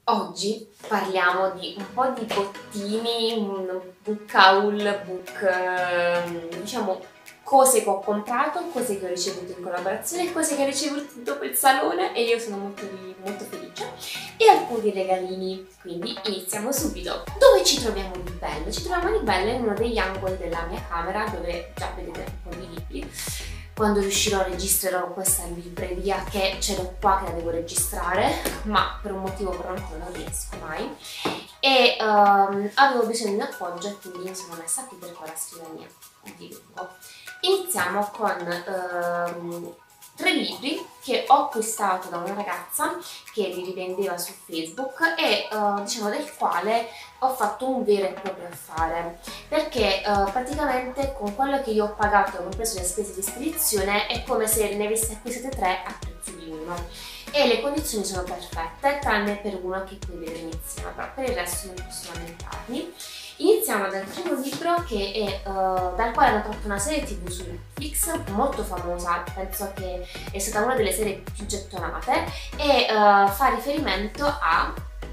Oggi parliamo di un po' di bottini, un book haul, diciamo cose che ho comprato, cose che ho ricevuto in collaborazione, cose che ho ricevuto dopo il salone e io sono molto felice, e alcuni regalini, quindi iniziamo subito. Dove ci troviamo di bello? Ci troviamo di bello in uno degli angoli della mia camera dove già vedete un po' di libri. Quando riuscirò registrerò questa libreria che ce l'ho qua, che la devo registrare, ma per un motivo pronto non riesco mai. E avevo bisogno di un appoggio e quindi mi sono messa qui per la scrivania di lungo. Iniziamo con 3 libri che ho acquistato da una ragazza che li rivendeva su Facebook e diciamo del quale ho fatto un vero e proprio affare, perché praticamente con quello che io ho pagato, compreso le spese di spedizione, è come se ne avessi acquistate 3 a prezzo di uno, e le condizioni sono perfette tranne per uno che poi vedo insieme, però per il resto non posso lamentarmi. Iniziamo dal primo libro che è dal quale hanno tratto una serie TV su Netflix molto famosa, penso che è stata una delle serie più gettonate, e fa riferimento a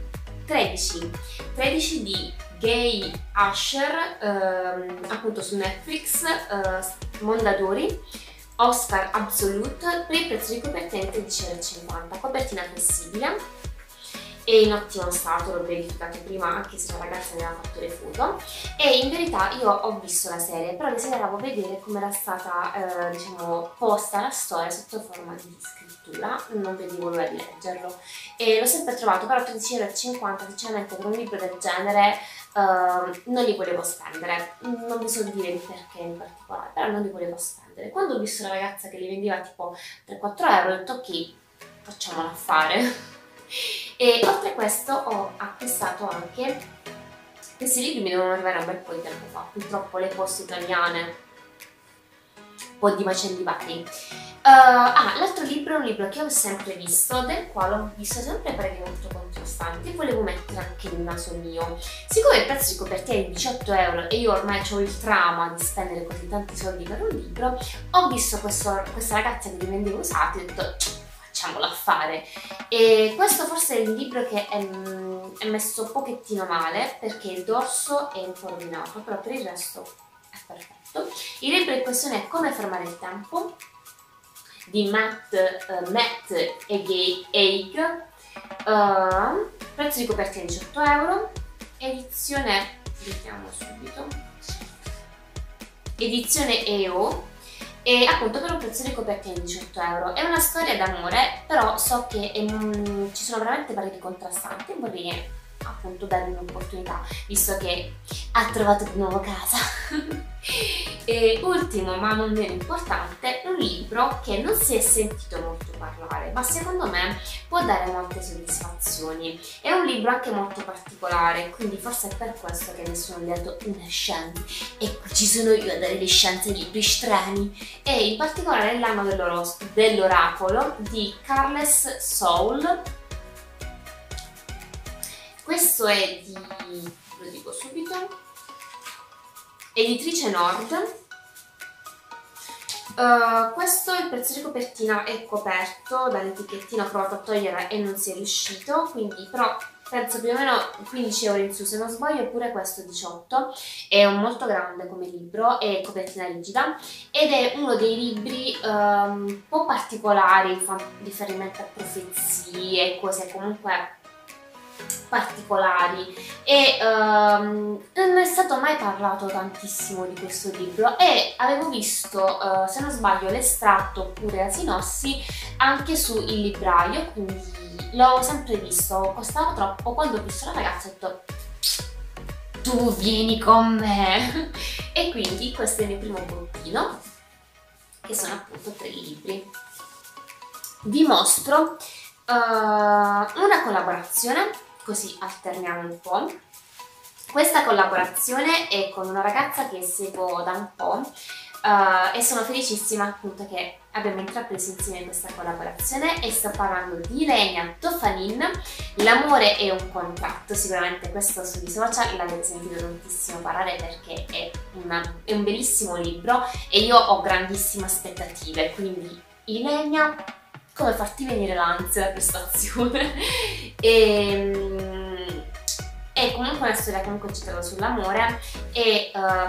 13 di Gay Asher, appunto su Netflix, Mondadori, Oscar Absolute, per il prezzo di copertina di 13,50 €, copertina flessibile e in ottimo stato, l'ho verificato prima anche se la ragazza mi aveva fatto le foto, e in verità io ho visto la serie, però desideravo vedere come era stata diciamo posta la storia sotto forma di scrittura, non vedevo l'ora di leggerlo e l'ho sempre trovato, però 13,50 € sinceramente per un libro del genere non li volevo spendere, non vi so dire il perché in particolare, però non li volevo spendere. Quando ho visto la ragazza che li vendeva tipo 3-4 € ho detto ok, facciamolo affare. E oltre a questo ho acquistato anche, questi libri mi devono arrivare un bel po' di tempo fa, purtroppo le poste italiane, un po' di macelli vari. L'altro libro è un libro che ho sempre visto, del quale ho visto sempre pareri molto contrastanti e volevo mettere anche il naso mio. Siccome il prezzo di copertina è di 18 € e io ormai ho il trauma di spendere così tanti soldi per un libro, ho visto questa ragazza che li vendeva usati e ho detto facciamolo affare. E questo forse è il libro che è messo un pochettino male perché il dorso è un po' rovinato, però per il resto è perfetto. Il libro in questione è Come fermare il tempo di Matt Haig, prezzo di copertina 18 €, edizione, vediamo subito, edizione EO, e appunto per un prezzo di copertina di 18 €. È una storia d'amore, però so che ci sono veramente pareri contrastanti e vorrei appunto dargli un'opportunità, visto che ha trovato di nuovo casa. E ultimo, ma non meno importante, un libro che non si è sentito molto parlare, ma secondo me può dare molte soddisfazioni. È un libro anche molto particolare, quindi forse è per questo che nessuno gli ha dato una chance. E qui ci sono io a dare le chance ai libri strani. E in particolare L'anno dell'oracolo di Carles Soul. Questo è di, lo dico subito, editrice Nord. Questo, il prezzo di copertina è coperto dall'etichettina, ho provato a togliere e non si è riuscito, quindi però penso più o meno 15 € in su se non sbaglio, oppure questo 18. È un molto grande come libro, è copertina rigida ed è uno dei libri un po' particolari, fa riferimento a profezie, cose comunque particolari, e non è stato mai parlato tantissimo di questo libro, e avevo visto se non sbaglio l'estratto oppure la sinossi anche su Il Libraio, quindi l'ho sempre visto, costava troppo. Quando ho visto la ragazza ho detto tu vieni con me e quindi questo è il mio primo bottino, che sono appunto 3 libri. Vi mostro una collaborazione, così alterniamo un po'. Questa collaborazione è con una ragazza che seguo da un po' e sono felicissima appunto che abbiamo intrapreso insieme questa collaborazione, e sto parlando di Ilenia Tofanin. L'amore è un contratto, sicuramente questo sui social l'avete sentito tantissimo parlare perché è un bellissimo libro e io ho grandissime aspettative, quindi Ilenia, come farti venire l'ansia da questa azione. E una storia comunque centrata sull'amore e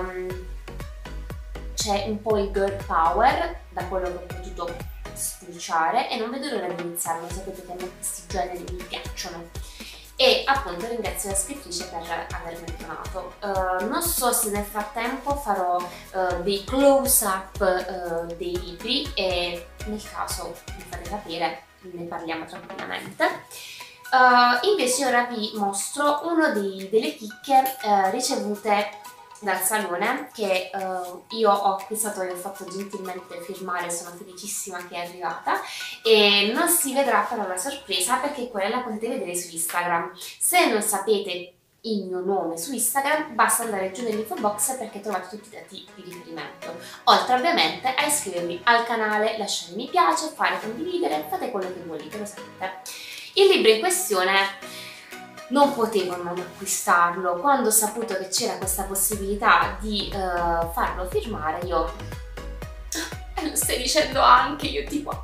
c'è un po' il girl power, da quello che ho potuto spulciare, e non vedo l'ora di iniziarlo. Sapete che a me questi generi mi piacciono. E appunto ringrazio la scrittrice per avermi donato. Non so se nel frattempo farò dei close-up dei libri, e nel caso mi fate sapere, ne parliamo tranquillamente. Invece ora vi mostro una delle chicche ricevute dal salone, che io ho acquistato e ho fatto gentilmente firmare. Sono felicissima che è arrivata, e non si vedrà però la sorpresa, perché quella la potete vedere su Instagram. Se non sapete il mio nome su Instagram basta andare giù nell'info box, perché trovate tutti i dati di riferimento, oltre ovviamente a iscrivervi al canale, lasciare mi piace, fare condividere, fate quello che volete, lo sapete. Il libro in questione non potevo non acquistarlo. Quando ho saputo che c'era questa possibilità di farlo firmare, io lo stai dicendo anche? Io tipo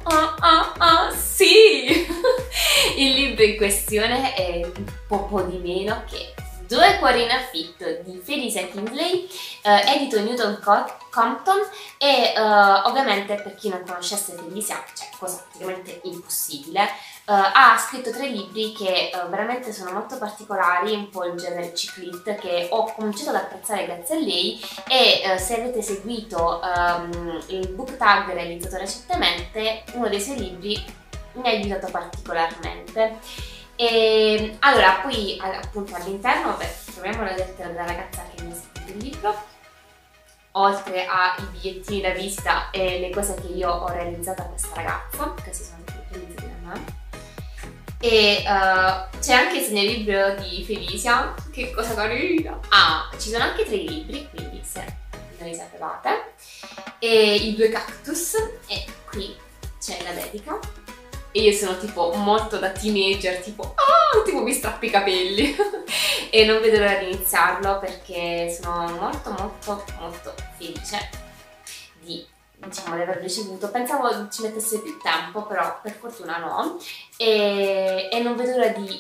sì! Il libro in questione è poco di meno che Due cuori in affitto di Felicia Kingsley, edito Newton Compton, e ovviamente per chi non conoscesse Felicia, cioè cosa praticamente impossibile, ha scritto 3 libri che veramente sono molto particolari, un po' il genere ciclit, che ho cominciato ad apprezzare grazie a lei, e se avete seguito il book tag realizzato recentemente, uno dei suoi libri mi ha aiutato particolarmente. E allora, poi appunto all'interno troviamo la lettera della ragazza che mi ha scritto il libro, oltre ai bigliettini da visita e le cose che io ho realizzato a questa ragazza, questi sono tutti realizzati da me. E c'è anche il segnalibro di Felicia, che cosa carina! Ah, ci sono anche 3 libri, quindi se non li sapevate, e i 2 cactus, e qui c'è la dedica. E io sono tipo molto da teenager, tipo mi strappo i capelli e non vedo l'ora di iniziarlo, perché sono molto felice di, diciamo, di averlo ricevuto. Pensavo ci mettesse più tempo, però per fortuna no, e non vedo l'ora di...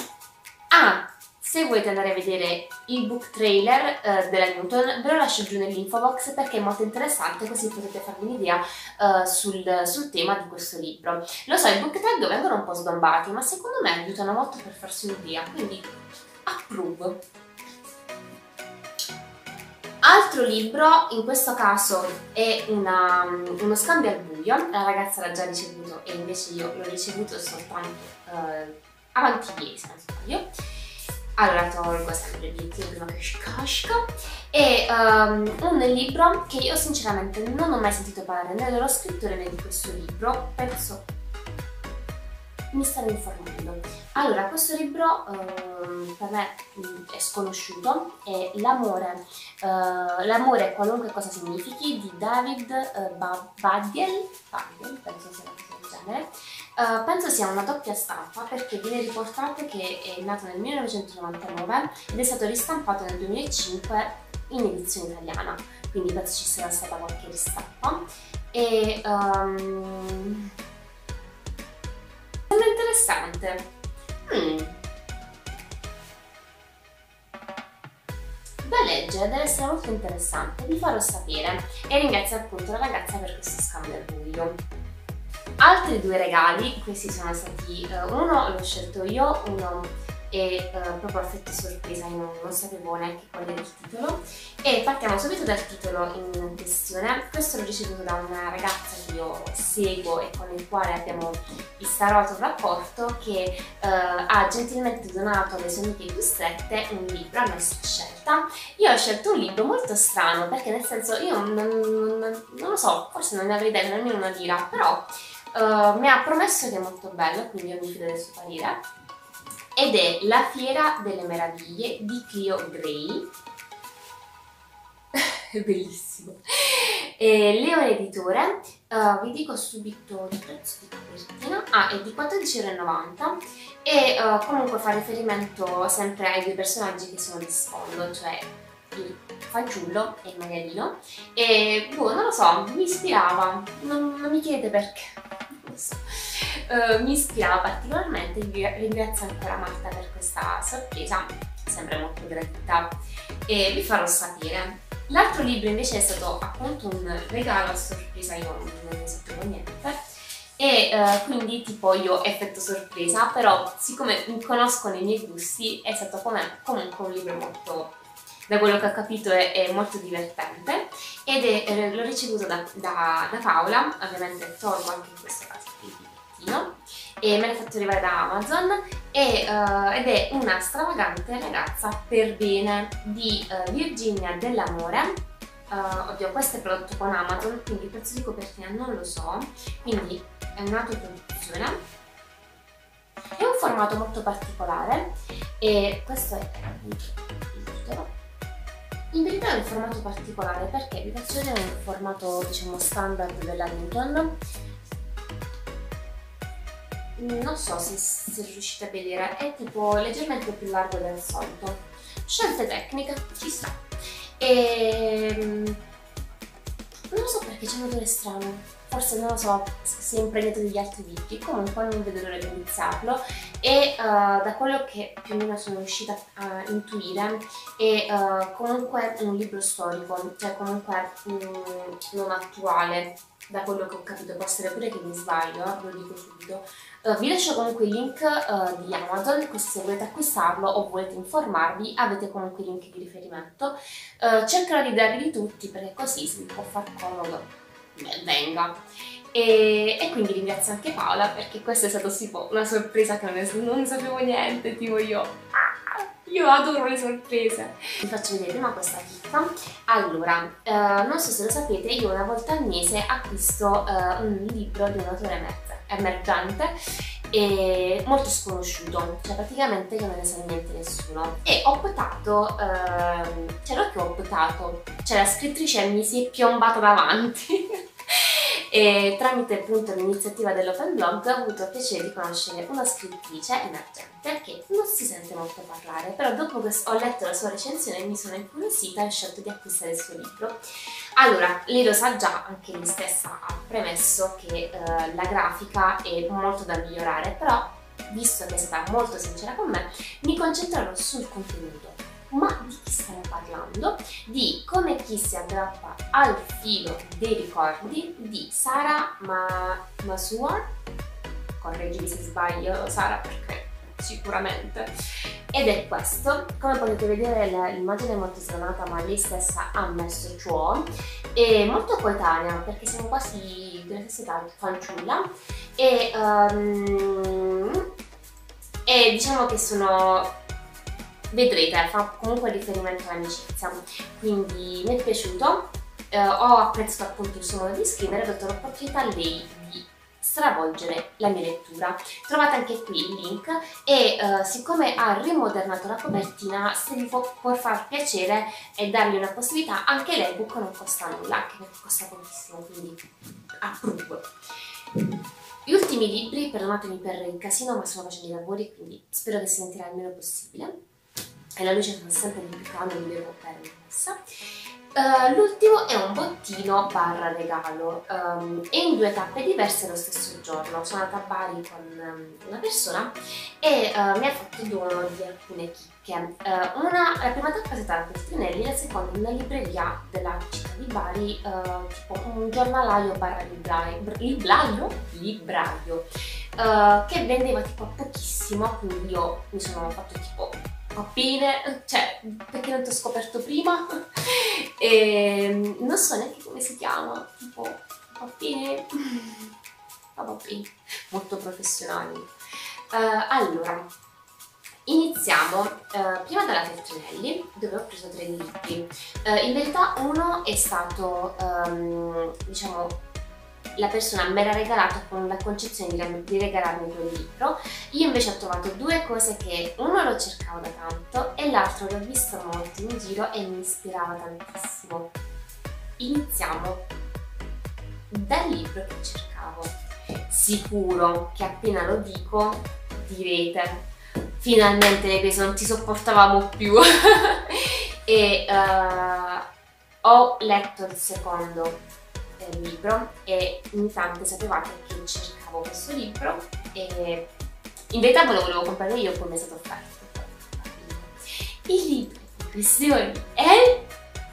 Se volete andare a vedere il book trailer della Newton, ve lo lascio giù nell'info box, perché è molto interessante, così potete farvi un'idea sul tema di questo libro. Lo so, i book tag vengono un po' sgambati, ma secondo me aiutano molto per farsi un'idea, quindi approvo. Altro libro, in questo caso è uno scambio al buio. La ragazza l'ha già ricevuto e invece io l'ho ricevuto soltanto avanti ieri, se non sbaglio. Allora tolgo sempre il bigliettino prima che scasca. È un libro che io sinceramente non ho mai sentito parlare né dello scrittore né di questo libro, penso mi stanno informando. Allora, questo libro per me è sconosciuto, è L'amore, qualunque cosa significhi, di David Baddiel, penso sia una cosa del genere. Penso sia una doppia stampa, perché viene riportato che è nato nel 1999 ed è stato ristampato nel 2005 in edizione italiana, quindi penso ci sia stata qualche ristampa. E sembra interessante. Da leggere, deve essere molto interessante, vi farò sapere, e ringrazio appunto la ragazza per questo scambio al buio. Altri 2 regali, questi sono stati, uno l'ho scelto io, uno è proprio a effetto sorpresa, io non sapevo neanche qual era il titolo, e partiamo subito dal titolo in questione. Questo l'ho ricevuto da una ragazza che io seguo e con il quale abbiamo instaurato un rapporto, che ha gentilmente donato alle sue amiche più strette un libro a nostra scelta. Io ho scelto un libro molto strano, perché nel senso io non lo so, forse non ne avrei dato nemmeno una lira, però mi ha promesso che è molto bello, quindi io mi fido del suo parere, ed è La fiera delle meraviglie di Clio Gray. È bellissimo. Leone Editore, vi dico subito il prezzo di copertina, è di 14,90 € e comunque fa riferimento sempre ai 2 personaggi che sono di sfondo, cioè il fanciullo e il maialino, e boh, non lo so, mi ispirava, non mi chiedete perché, non lo so. Mi ispirava particolarmente. Ringrazio ancora Marta per questa sorpresa. sempre molto gradita e vi farò sapere. L'altro libro invece è stato appunto un regalo a sorpresa, io non ne sapevo niente e quindi tipo io effetto sorpresa, però siccome mi conoscono i miei gusti è stato comunque un libro molto, da quello che ho capito è molto divertente ed l'ho ricevuto da Paola, ovviamente tolgo anche in questo caso il bigliettino e me l'ha fatto arrivare da Amazon ed è Una stravagante ragazza per bene di Virginia Dell'Amore. Oddio, questo è prodotto con Amazon, quindi il prezzo di copertina non lo so, quindi è un'autoproduzione. È un formato molto particolare e questo è appunto il titolo. In verità è un formato particolare perché vi faccio vedere un formato diciamo standard della Newton. Non so se riuscite a vedere, è tipo leggermente più largo del solito. Scelte tecniche, ci sta. E non lo so perché c'è un odore strano, forse non lo so se è impregnato degli altri libri, comunque non vedo l'ora di iniziarlo e da quello che più o meno sono riuscita a intuire è comunque un libro storico, cioè comunque non attuale, da quello che ho capito, può essere pure che mi sbaglio, lo dico subito. Vi lascio comunque il link di Amazon, così se volete acquistarlo o volete informarvi avete comunque i link di riferimento. Cercherò di darvi tutti perché così se vi può far comodo, venga. E quindi ringrazio anche Paola perché questa è stata tipo una sorpresa che non ne sapevo niente, tipo io adoro le sorprese. Vi faccio vedere prima questa chicca. Allora, non so se lo sapete, io una volta al mese acquisto un libro di un autore emergente e molto sconosciuto, cioè praticamente che non ne sa niente nessuno. E ho optato, cioè non che ho optato, cioè la scrittrice mi si è piombata davanti. E tramite appunto l'iniziativa dell'Open Blog ho avuto il piacere di conoscere una scrittrice emergente che non si sente molto parlare, però dopo che ho letto la sua recensione mi sono incuriosita e ho scelto di acquistare il suo libro. Allora, lei lo sa già, anche lei stessa ha premesso che la grafica è molto da migliorare, però visto che è stata molto sincera con me, mi concentrerò sul contenuto. Ma di chi stiamo parlando? Di Come chi si aggrappa al filo dei ricordi di Sara Masuar. Correggimi se sbaglio Sara perché sicuramente. Ed è questo, come potete vedere l'immagine è molto sgranata ma lei stessa ha messo ciò. È molto coetanea perché siamo quasi della stessa età, fanciulla e diciamo che sono... Vedrete, fa comunque riferimento all'amicizia, quindi mi è piaciuto, ho apprezzato appunto il suo modo di scrivere, ho dato l'opportunità a lei di stravolgere la mia lettura. Trovate anche qui il link e siccome ha rimodernato la copertina, se vi può far piacere e dargli una possibilità, anche l'ebook non costa nulla, anche perché costa pochissimo, quindi approvo. Gli ultimi libri, perdonatemi per il casino ma sto facendo i lavori quindi spero che si sentirà il meno possibile. E la luce sta sempre di più caldo, mi devo permessa. L'ultimo è un bottino barra regalo e in due tappe diverse lo stesso giorno. Sono andata a Bari con una persona e mi ha fatto dono di alcune chicche. La prima tappa è stata a Feltrinelli, la seconda in una libreria della città di Bari, tipo un giornalaio barra libraio che vendeva tipo a pochissimo, quindi io mi sono fatto tipo va bene, cioè perché non ti ho scoperto prima e non so neanche come si chiama, tipo va bene, va bene, molto professionali. Allora iniziamo prima dalla Feltrinelli dove ho preso 3 libri. In verità uno è stato diciamo la persona me l'ha regalato con la concezione di regalarmi quel libro. Io invece ho trovato 2 cose che uno lo cercavo da tanto e l'altro l'ho visto molto in giro e mi ispirava tantissimo. Iniziamo dal libro che cercavo. Sicuro che appena lo dico direte finalmente questo non ti sopportavamo più e ho letto il secondo libro e in tante sapevate che cercavo questo libro e in verità me lo volevo comprare io, poi mi è stato offerto il libro in questione è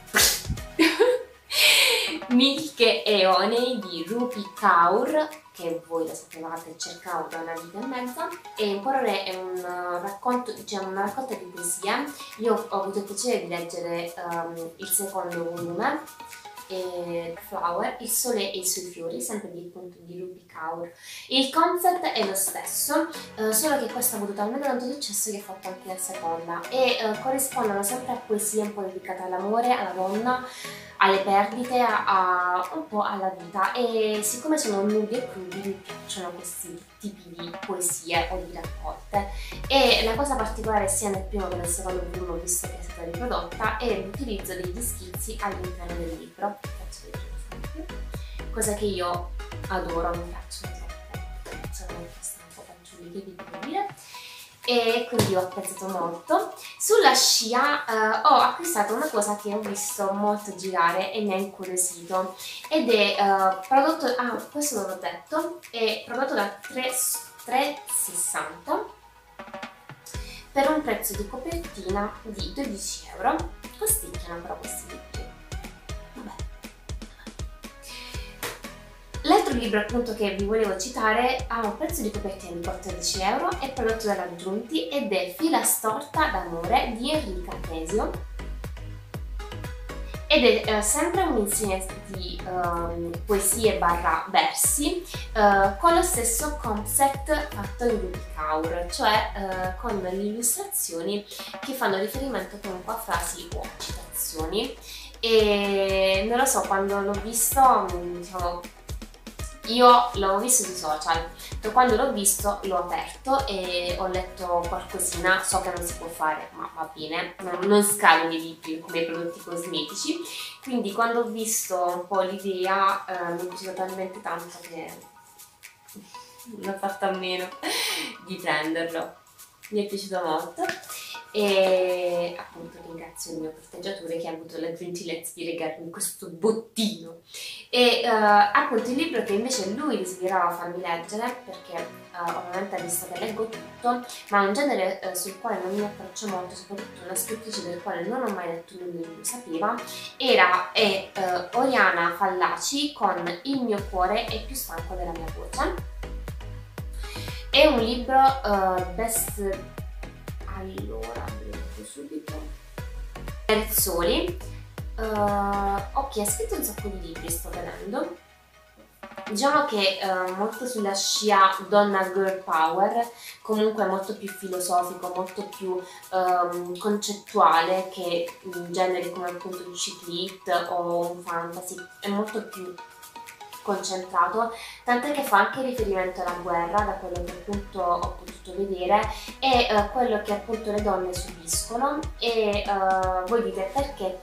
Milk e Honey di Rupi Kaur, che voi lo sapevate, cercavo da una vita e mezza, e Emporre è un racconto, diciamo una raccolta di poesie. Io ho avuto il piacere di leggere il secondo volume, Flower, Il sole e i suoi fiori, sempre di, appunto, di Rupi Kaur. Il concept è lo stesso, solo che questo ha avuto talmente tanto successo che ha fatto anche la seconda, e corrispondono sempre a poesie un po' dedicate all'amore, alla donna, alle perdite, un po' alla vita, e siccome sono nudi e crudi mi piacciono questi tipi di poesie o di raccolte. E la cosa particolare sia nel primo che nel secondo volume, visto che è stata riprodotta, è l'utilizzo degli schizzi all'interno del libro. Faccio vedere un esempio, cosa che io adoro, mi piacciono troppo, sono un po' fanciulli, che vi devo dire, e quindi ho apprezzato molto. Sulla scia ho acquistato una cosa che ho visto molto girare e mi ha incuriosito, ed è prodotto, questo non l'ho detto, è prodotto da 3,60 per un prezzo di copertina di 12 euro. Costicchiano però questi libri. Vabbè. L'altro libro appunto che vi volevo citare ha un prezzo di copertina di 14 euro, è prodotto dalla Giunti ed è Fila storta d'amore di Enrica Tesio, ed è sempre un insieme di poesie barra versi con lo stesso concept fatto in Rupi Kaur, cioè con le illustrazioni che fanno riferimento comunque a frasi o citazioni. E non lo so, quando l'ho visto, diciamo, io l'ho visto sui social, però quando l'ho visto l'ho aperto e ho letto qualcosina. So che non si può fare, ma va bene, non scalo i libri come i prodotti cosmetici, quindi quando ho visto un po' l'idea mi è piaciuta talmente tanto che non ho fatto a meno di prenderlo. Mi è piaciuto molto e appunto ringrazio il mio corteggiatore che ha avuto la gentilezza di regalarmi questo bottino. E appunto il libro che invece lui desiderava farmi leggere, perché ovviamente ha visto che leggo tutto, ma è un genere sul quale non mi approccio molto, soprattutto una scrittrice del quale non ho mai letto nulla, non lo sapeva, è Oriana Fallaci con Il mio cuore è più stanco della mia voce. È un libro best... Allora, vedo subito. Rizzoli. Ok, ha scritto un sacco di libri, sto vedendo. Diciamo che molto sulla scia donna girl power, comunque molto più filosofico, molto più concettuale che generi come appunto il chick lit o un fantasy, è molto più concentrato, tant'è che fa anche riferimento alla guerra, da quello che appunto ho potuto vedere, e quello che appunto le donne subiscono. E voi dite perché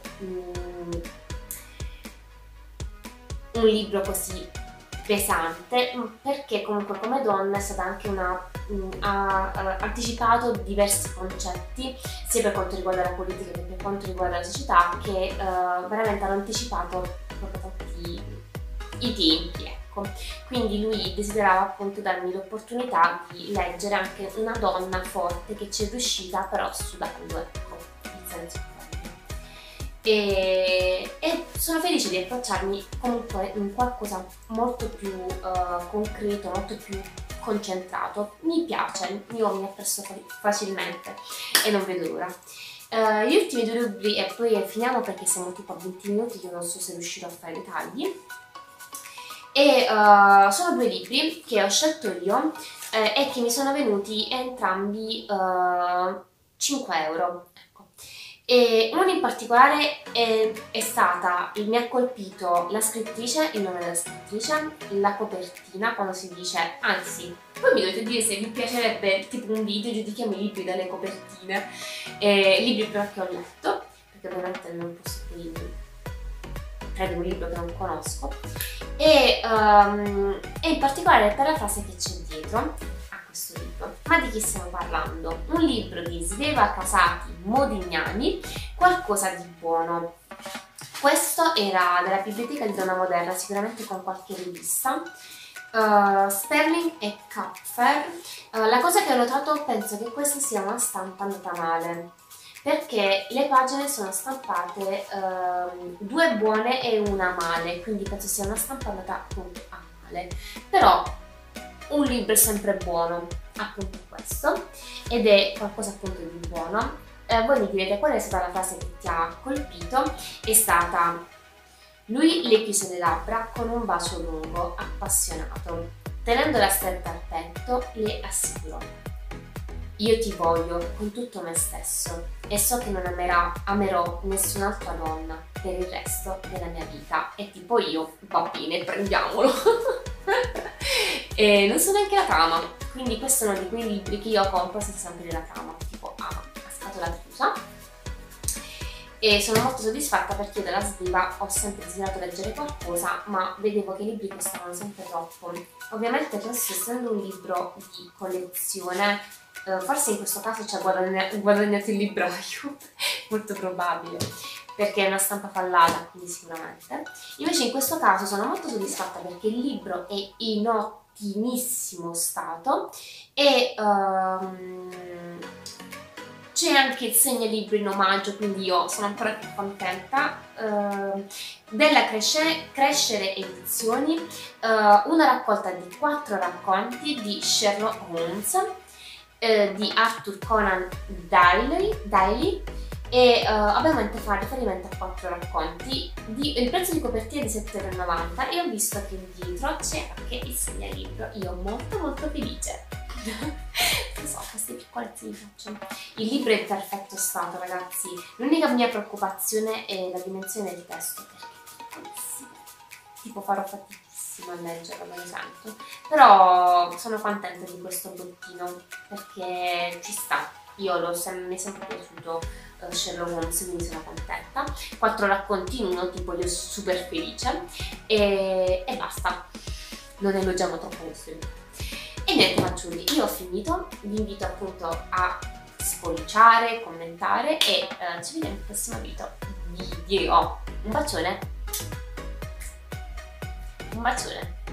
un libro così pesante? Perché comunque come donna è stata anche ha anticipato diversi concetti, sia per quanto riguarda la politica che per quanto riguarda la società, che veramente hanno anticipato proprio tanti i tempi, ecco. Quindi lui desiderava appunto darmi l'opportunità di leggere anche una donna forte che ci è riuscita però sudando, ecco, il senso proprio. E sono felice di approcciarmi comunque in qualcosa molto più concreto, molto più concentrato. Mi piace, io mi appresso facilmente e non vedo l'ora. Gli ultimi due libri e poi finiamo, perché siamo tipo a 20 minuti, io non so se riuscirò a fare i tagli. E sono due libri che ho scelto io e che mi sono venuti entrambi 5 euro. Ecco. E uno in particolare è stata, mi ha colpito la scrittrice, il nome della scrittrice, la copertina, quando si dice, anzi, poi mi dovete dire se vi piacerebbe tipo un video, giudichiamo i libri dalle copertine, libri però che ho letto, perché ovviamente non posso poi prendere un libro che non conosco, e in particolare per la frase che c'è dietro a questo libro. Ma di chi stiamo parlando? Un libro di Sveva Casati Modignani, Qualcosa di buono. Questo era della biblioteca di Donna Moderna, sicuramente con qualche rivista. Sperling e Kapfer. La cosa che ho notato, penso che questa sia una stampa andata male, perché le pagine sono stampate 2 buone e una male, quindi penso sia una stampa andata appunto a male, però un libro è sempre buono, appunto questo, ed è qualcosa appunto di buono. Voi mi direte qual è stata la frase che ti ha colpito. È stata: lui le chiuse le labbra con un bacio lungo, appassionato. Tenendola stretta al petto, le assicurò: io ti voglio con tutto me stesso e so che non amerò nessun'altra donna per il resto della mia vita. E tipo io, va bene, prendiamolo. E non so neanche la trama, quindi questo è uno di quei libri che io compro senza sapere la trama, tipo a scatola chiusa. E sono molto soddisfatta perché io dalla Sbriva ho sempre desiderato leggere qualcosa, ma vedevo che i libri costavano sempre troppo. Ovviamente questo, essendo un libro di collezione, forse in questo caso ci ha guadagnato il libraio, molto probabile, perché è una stampa fallata, quindi sicuramente. Invece in questo caso sono molto soddisfatta perché il libro è in ottimissimo stato e c'è anche il segnalibro in omaggio, quindi io sono ancora più contenta. Della Crescere Edizioni, una raccolta di 4 racconti di Sherlock Holmes, di Arthur Conan Doyle, e ovviamente fa riferimento a 4 racconti. Il prezzo di copertina è di 7,90 e ho visto che dietro c'è anche il segnalibro. Io molto felice. Non so, queste piccolezze mi faccio. Il libro è in perfetto stato, ragazzi. L'unica mia preoccupazione è la dimensione del testo, perché è piccolissimo. Tipo farò faticissimo a leggerlo, me lo sento. Però sono contenta di questo bottino, perché ci sta. Mi è sempre piaciuto Sherlock Holmes, quindi sono contenta. 4 racconti in uno, tipo io super felice. E basta. Non elogiamo troppo questo libro. E niente fanciulli, io ho finito, vi invito appunto a spolliciare, commentare e ci vediamo nel prossimo video. Un bacione! Un bacione!